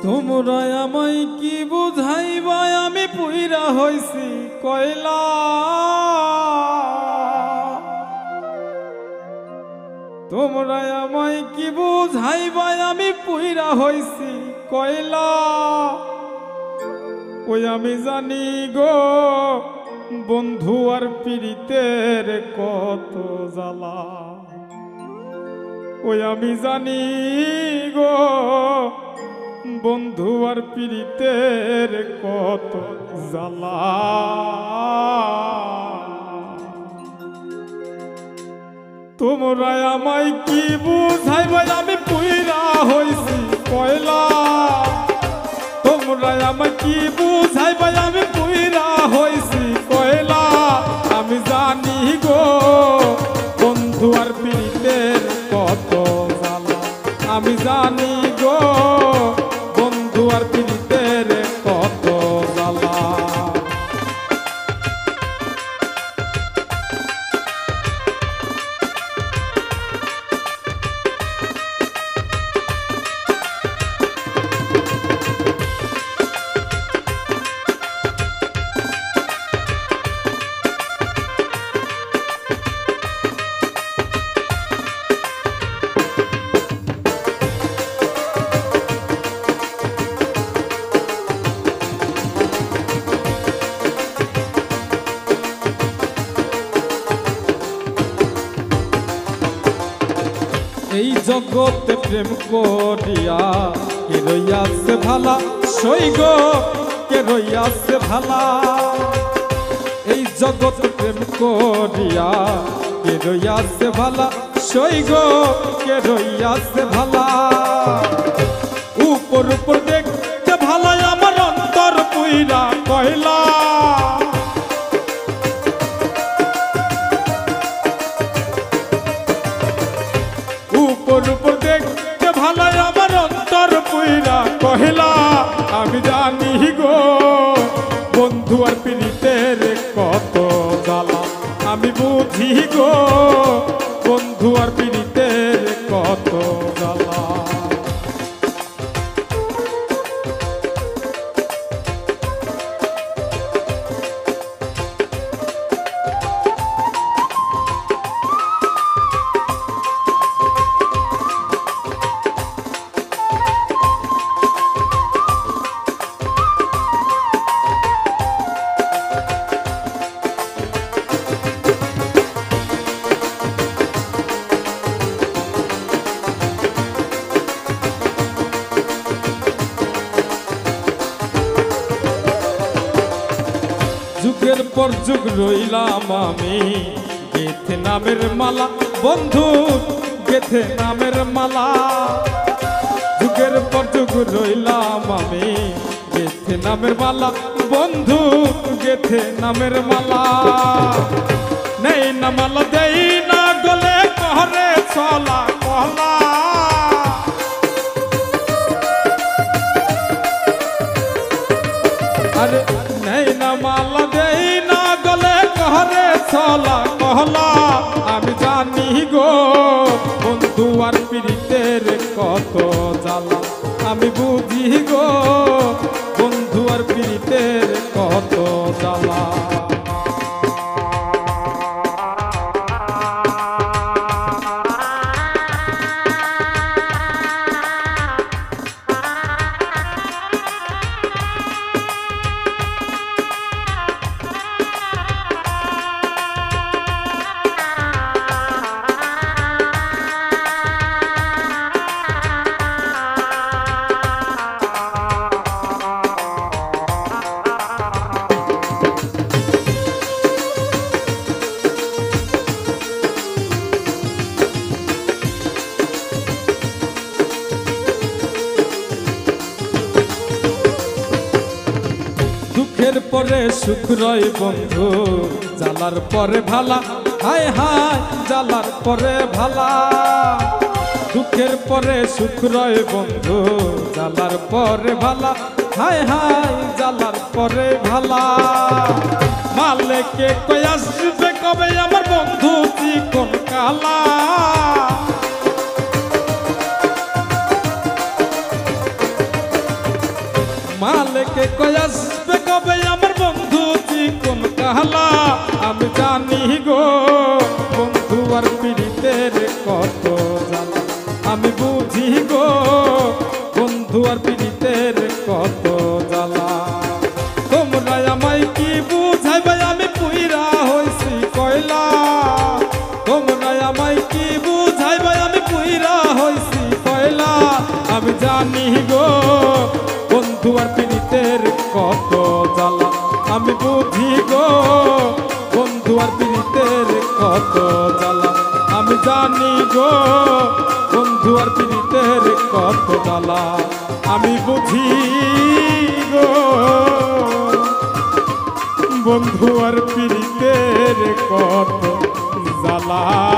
তোমরা আমায় কি বুঝাইবা আমি পুইরা হইছি কয়লা। তোমরা আমায় কি বুঝাইবা আমি পুইরা হইছি কয়লা। ওই আমি জানি গো বন্ধু আর পীড়িতের কত জ্বালা। ওই আমি জানি গো বন্ধু আর পীড়িতের কত জ্বালা। তোমরা আমায় কি বুঝাইবা আমি পুইরা হইছি কয়লা। তোমরা আমায় কি বুঝাইবা আমি পুইরা হইছি কয়লা। আমি জানি গো বন্ধু আর পীড়িতের কত জ্বালা। আমি জানি গো বন্ধু আর পীড়িতের কত জ্বালা। এই জগতে প্রেম করিয়া কে রইয়াছে ভালা সইগ কে রইয়াছে ভালা। এই জগতে প্রেম করিয়া কে রইয়াছে ভালা সইগ কে রইয়াছে ভালা। উপর উপর দেখতে ভালা আমার অন্তর পুইরা কয়লা। উপর উপর দেখতে ভালো আমার অন্তর পুইরা কহিলা। আমি জানি গো বন্ধু আর পীড়িতের কত জ্বালা। আমি বুঝি গো বন্ধু আর পীড়িতের কত জ্বালা। যুগের পর যুগ রইলাম আমি গেথে নামের মালা বন্ধু গেথে নামের মালা। যুগের পর যুগ রইলাম আমি গেথে নামের মালা বন্ধু গেথে নামের মালা। নেই না মালা দেই না গলে কহরে চলা কহলা। আরে নেই না মালা দেই না গলে কহরে চলা কহলা। আমি জানি গো বন্ধু আর পীড়িতের কত জ্বালা। আমি বুঝি গো বন্ধু আর পীড়িতের কত জ্বালা। দুঃখের পরে সুখ রয় বন্ধু জ্বালার পরে ভালা। হায় হায় জ্বালার পরে ভালা। দুঃখের পরে সুখ রয় বন্ধু জ্বালার পরে ভালা। হায় হায় জ্বালার পরে ভালা। মালিকে কই আসবে কবে আমার বন্ধু চিকন কালা। পীড়িতের কত জ্বালা আমি বুঝি গো বন্ধু আর পীড়িতের কত জ্বালা তোমরা আমায় কি বুঝাইবে আমি পুইরা হইছি কয়লা তোমরা আমায় কি বুঝাইবে আমি পুইরা হইছি কয়লা আমি জানি গো বন্ধু আর পীড়িতের কত জ্বালা আমি বুঝি গো বন্ধু আর পীড়িতের কত জ্বালা আমি জানি গো বন্ধু আর পীড়িতের কত জ্বালা আমি বুঝি গো বন্ধু আর পীড়িতের কত জ্বালা।